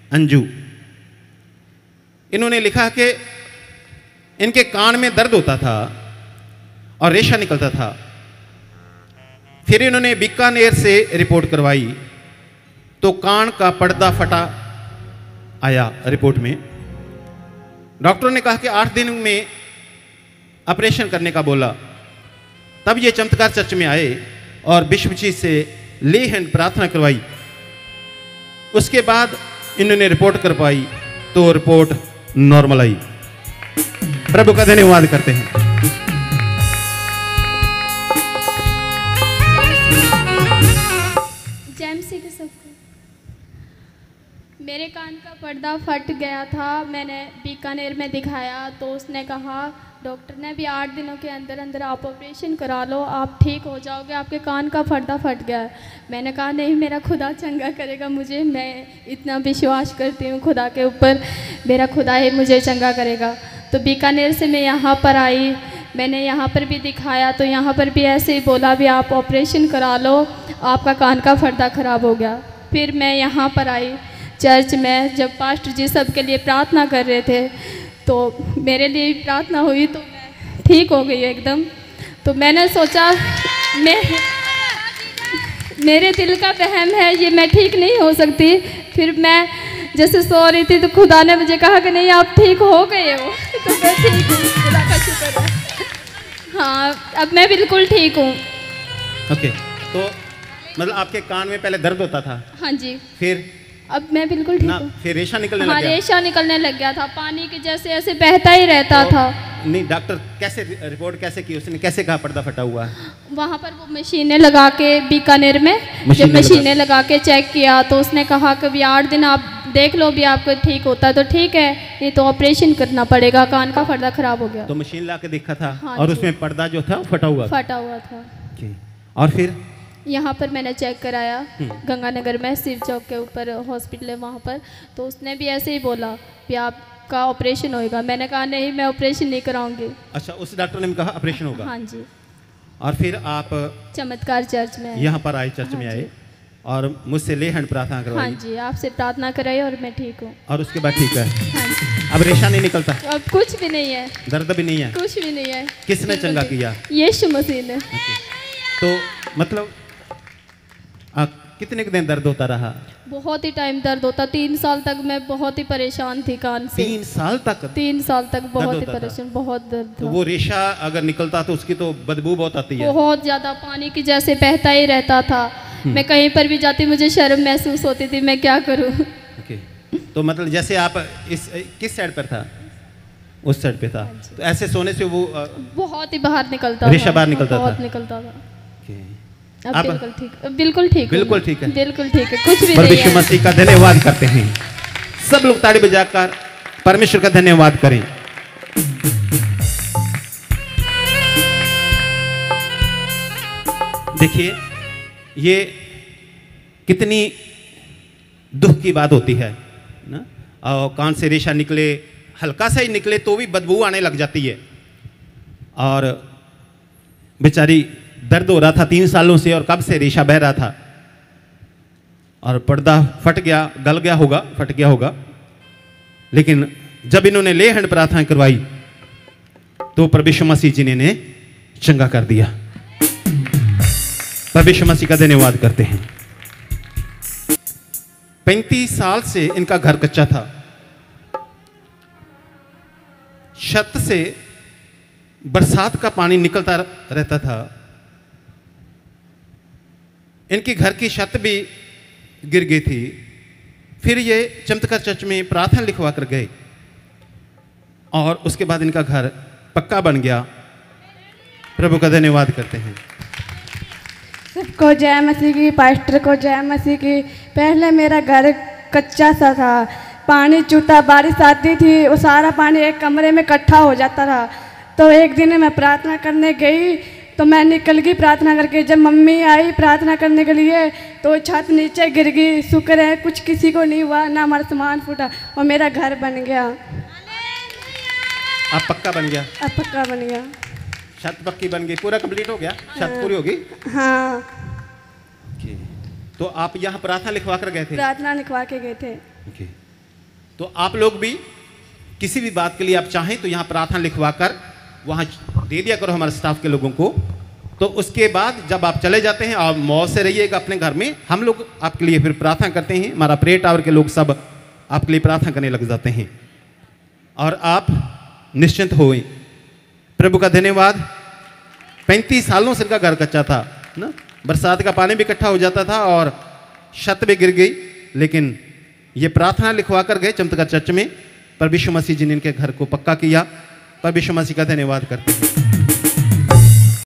अंजू। इन्होंने लिखा कि इनके कान में दर्द होता था और रेशा निकलता था। फिर इन्होंने बीकानेर से रिपोर्ट करवाई तो कान का पर्दा फटा आया रिपोर्ट में। डॉक्टर ने कहा कि 8 दिन में ऑपरेशन करने का बोला। तब ये चमत्कार चर्च में आए और विश्वजीत से ले हैंड प्रार्थना करवाई। उसके बाद इन्होंने रिपोर्ट करवाई तो रिपोर्ट नॉर्मल आई। प्रभु का धन्यवाद करते हैं। मेरे कान का पर्दा फट गया था। मैंने बीकानेर में दिखाया तो उसने कहा, डॉक्टर ने भी 8 दिनों के अंदर अंदर आप ऑपरेशन करा लो, आप ठीक हो जाओगे, आपके कान का पर्दा फट गया है। मैंने कहा नहीं, मेरा खुदा चंगा करेगा मुझे, मैं इतना विश्वास करती हूँ खुदा के ऊपर, मेरा खुदा ही मुझे चंगा करेगा। तो बीकानेर से मैं यहाँ पर आई, मैंने यहाँ पर भी दिखाया तो यहाँ पर भी ऐसे ही बोला भी आप ऑपरेशन करा लो, आपका कान का पर्दा ख़राब हो गया। फिर मैं यहाँ पर आई चर्च में, जब पास्टर जी सब के लिए प्रार्थना कर रहे थे तो मेरे लिए प्रार्थना हुई तो मैं ठीक हो गई एकदम। तो मैंने सोचा मेरे दिल का वहम है ये, मैं ठीक नहीं हो सकती। फिर मैं जैसे सो रही थी तो खुदा ने मुझे कहा कि नहीं आप ठीक हो गए हो। तो मैं ठीक हूँ, खुदा का शुक्र है। हाँ, अब मैं बिल्कुल ठीक हूँ। ओके, तो मतलब आपके कान में पहले दर्द होता था? हाँ जी। फिर अब मैं बिल्कुल ठीक हूँ। फिर रेशा निकलने लग हाँ, गया? रेशा निकलने लग गया था, पानी के जैसे ऐसे बहता ही रहता था। नहीं, डॉक्टर कैसे रिपोर्ट कैसे की, उसने कैसे कहा पर्दा फटा हुआ है? वहाँ पर वो मशीनें लगा के बीकानेर में जब मशीनें लगा के चेक किया तो उसने कहा कि भी 8 दिन आप देख लो, भी आपको ठीक होता है तो ठीक है, नहीं तो ऑपरेशन करना पड़ेगा, कान का पर्दा खराब हो गया। तो मशीन ला के देखा था? हाँ, और उसमें पर्दा जो था फटा हुआ था। और फिर यहाँ पर मैंने चेक कराया गंगानगर में, शिव चौक के ऊपर हॉस्पिटल है वहाँ पर, तो उसने भी ऐसे ही बोला कि आपका ऑपरेशन होएगा। मैंने कहा नहीं, मैं ऑपरेशन नहीं कराऊंगी। अच्छा, उस डॉक्टर ने कहा ऑपरेशन होगा? हाँ जी। और फिर आप चमत्कार चर्च में यहाँ पर आए, चर्च में आए और मुझसे ले हैंड प्रार्थना करवाई? हाँ जी, आपसे प्रार्थना कराई और मैं ठीक हूँ। और उसके बाद ठीक है? हाँ जी। अब रेशा नहीं निकलता? अब कुछ भी नहीं है, दर्द भी नहीं है, कुछ भी नहीं है। किसने चंगा किया? यीशु मसीह ने। तो मतलब कितने दिन दर्द होता रहा? बहुत ही टाइम दर्द होता, 3 साल तक मैं बहुत ही परेशान थी कान से। 3 साल तक? 3 साल तक बहुत ही परेशान, बहुत दर्द था। तो वो रेशा अगर निकलता तो उसकी तो बदबू बहुत आती है? बहुत ज्यादा, पानी की जैसे बहता ही रहता था। मैं कहीं पर भी जाती मुझे शर्म महसूस होती थी, मैं क्या करूं। ओके, तो मतलब जैसे आप किस साइड पर था? उस साइड पे था, तो ऐसे सोने से वो बहुत ही बाहर निकलता, रेशा बाहर निकलता था? बहुत निकलता था। अब बिल्कुल ठीक, बिल्कुल ठीक, बिल्कुल ठीक है, बिल्कुल ठीक है, कुछ भी पर नहीं है। यीशु मसीह का धन्यवाद करते हैं। सब लोग ताड़ी बजाकर परमेश्वर का धन्यवाद करें। देखिए, ये कितनी दुख की बात होती है ना। और कान से रेशा निकले, हल्का सा ही निकले तो भी बदबू आने लग जाती है। और बेचारी दर्द हो रहा था 3 सालों से, और कब से रेशा बह रहा था, और पर्दा फट गया, गल गया होगा, फट गया होगा। लेकिन जब इन्होंने ले हैंड प्रार्थना करवाई तो प्रभु यीशु मसीह जी ने चंगा कर दिया। प्रभु यीशु मसीह का धन्यवाद करते हैं। 35 साल से इनका घर कच्चा था, छत से बरसात का पानी निकलता रहता था। इनकी घर की छत भी गिर गई थी। फिर ये चमत्कार चर्च में प्रार्थना लिखवा कर गए और उसके बाद इनका घर पक्का बन गया। प्रभु का धन्यवाद करते हैं। सबको जय मसीह की, पास्टर को जय मसीह की। पहले मेरा घर कच्चा सा था, पानी चूता, बारिश आती थी, वो सारा पानी एक कमरे में इकट्ठा हो जाता था। तो एक दिन मैं प्रार्थना करने गई तो मैं निकल गई प्रार्थना करके। जब मम्मी आई प्रार्थना करने के लिए तो छत नीचे गिर गई। शुक्र है कुछ किसी को नहीं हुआ, ना हमारा सामान फूटा, और मेरा घर बन गया। अब पक्का बन गया? अब पक्का बन गया, छत पक्की बन गई, पूरा कंप्लीट हो गया, छत पूरी हो गई। हाँ। तो आप यहाँ प्रार्थना लिखवा कर गए थे? प्रार्थना लिखवा के गए थे। तो आप लोग भी किसी भी बात के लिए आप चाहें तो यहाँ प्रार्थना लिखवा कर वहाँ दे दिया करो हमारे स्टाफ के लोगों को। तो उसके बाद जब आप चले जाते हैं आप मौज से रहिएगा अपने घर में, हम लोग आपके लिए फिर प्रार्थना करते हैं, हमारा प्रेयर टावर के लोग सब आपके लिए प्रार्थना करने लग जाते हैं और आप निश्चिंत होएं। प्रभु का धन्यवाद। 35 सालों से इनका घर कच्चा था ना, बरसात का पानी भी इकट्ठा हो जाता था और छत भी गिर गई, लेकिन ये प्रार्थना लिखवा कर गए चमत्कार चर्च में, पर यीशु मसीह जी ने इनके घर को पक्का किया। पर यीशु मसीह का धन्यवाद करते हैं।